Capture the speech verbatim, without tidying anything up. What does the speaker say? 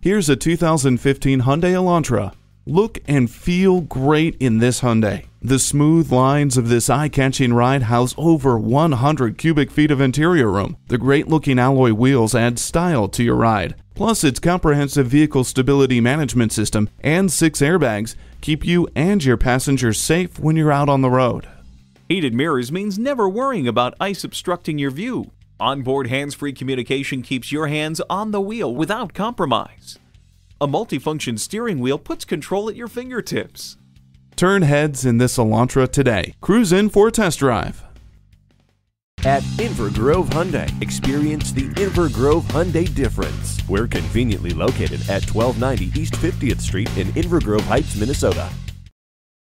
Here's a two thousand fifteen Hyundai Elantra. Look and feel great in this Hyundai. The smooth lines of this eye-catching ride house over one hundred cubic feet of interior room. The great-looking alloy wheels add style to your ride. Plus, its comprehensive vehicle stability management system and six airbags keep you and your passengers safe when you're out on the road. Heated mirrors means never worrying about ice obstructing your view. Onboard hands-free communication keeps your hands on the wheel without compromise. A multifunction steering wheel puts control at your fingertips. Turn heads in this Elantra today. Cruise in for a test drive. At Inver Grove Hyundai, experience the Inver Grove Hyundai difference. We're conveniently located at twelve ninety East fiftieth Street in Inver Grove Heights, Minnesota.